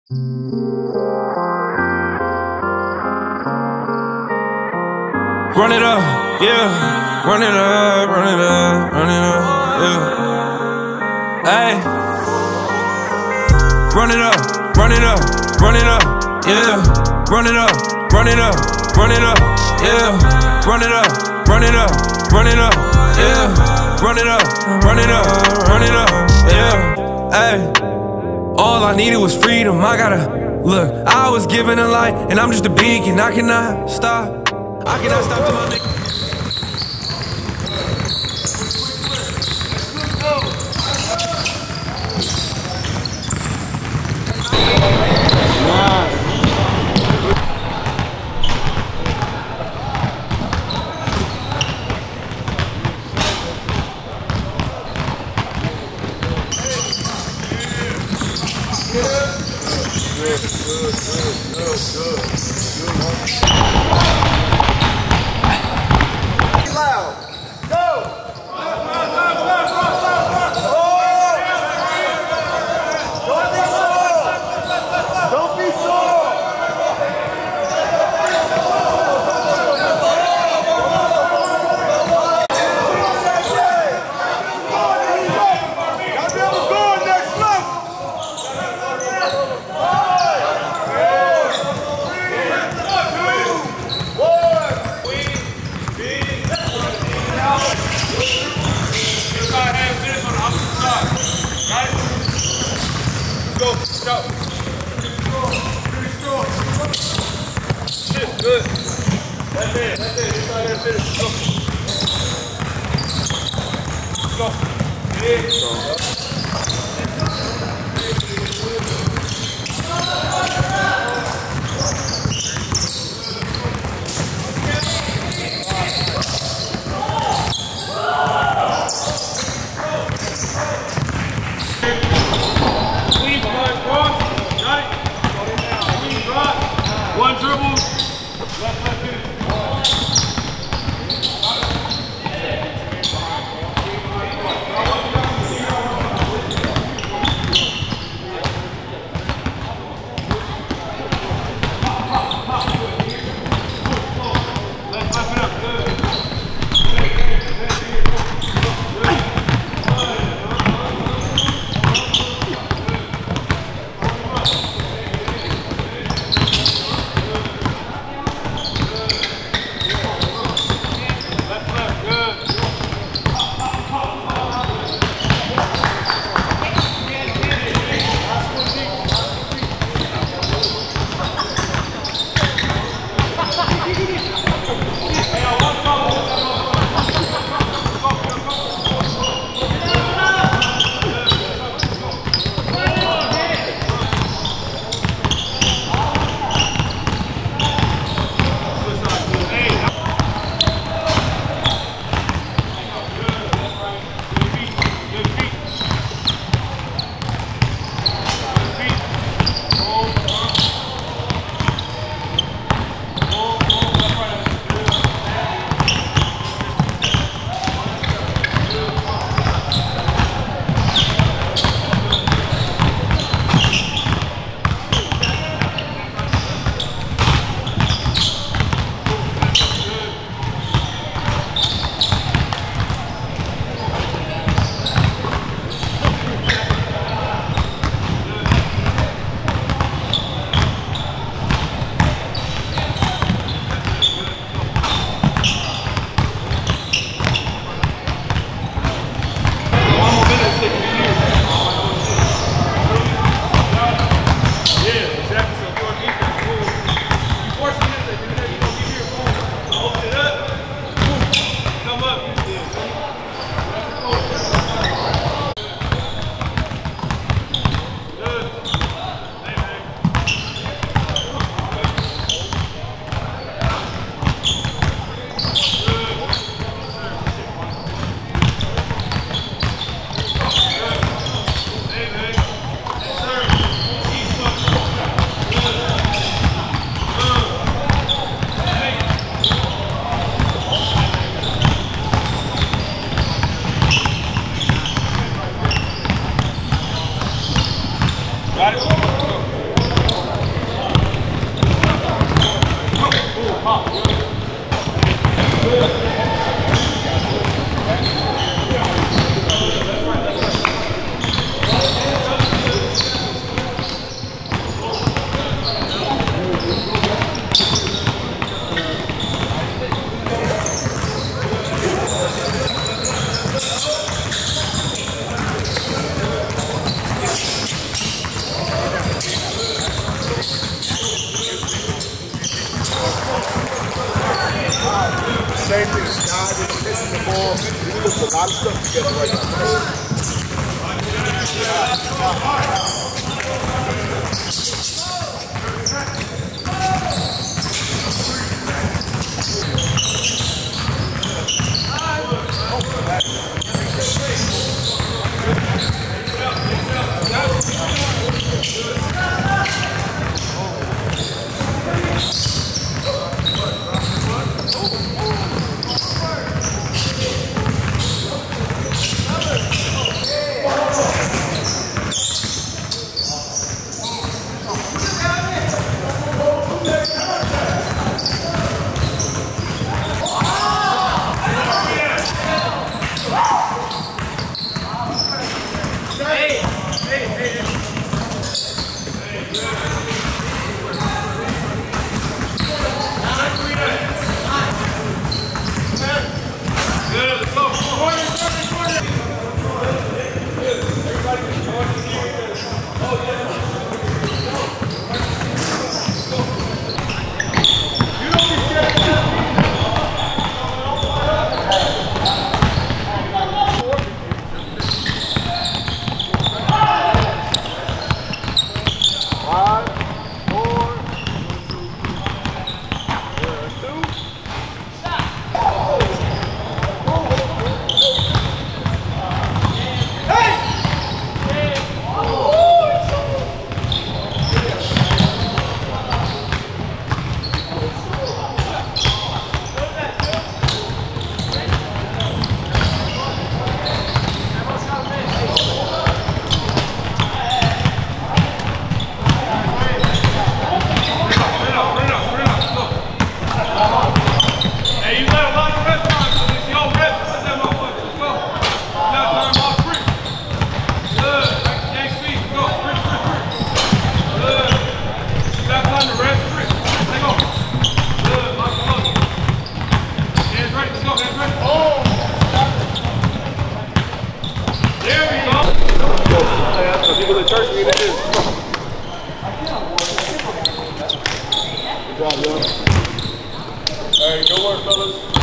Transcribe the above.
Run it up, yeah. Run it up, run it up, run it up, yeah. Hey. Run it up, run it up, run it up, yeah. Run it up, run it up, run it up, yeah. Run it up, run it up, run it up, yeah. Run it up, run it up, run it up, yeah. Hey. All I needed was freedom. I gotta look. I was given a light, and I'm just a beacon. I cannot stop. I cannot stop till my nigga. Good. That's it. That's it. It's right there. Finish. Go. Go. Get in. Clean behind cross. Got it. Clean cross. One dribble. Left finish. missing the ball. We lose a lot of stuff together right now. Good job, yo. All right, go work, fellas.